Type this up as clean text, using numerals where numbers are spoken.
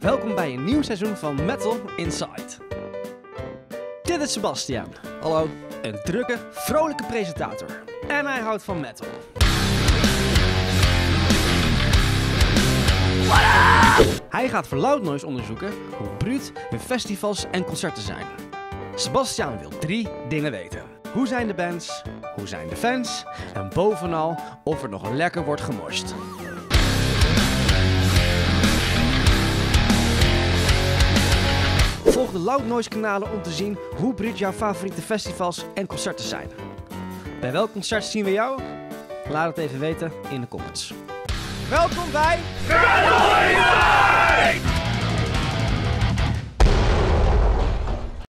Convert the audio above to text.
Welkom bij een nieuw seizoen van Metal Inside. Dit is Sebastian. Hallo. Een drukke, vrolijke presentator. En hij houdt van metal. Hij gaat voor Loud Noise onderzoeken hoe bruut hun festivals en concerten zijn. Sebastian wil 3 dingen weten. Hoe zijn de bands? Hoe zijn de fans? En bovenal of er nog lekker wordt gemorst. Volg de Loud Noise kanalen om te zien hoe bruut jouw favoriete festivals en concerten zijn. Bij welk concert zien we jou? Laat het even weten in de comments. Welkom bij Metal Inside!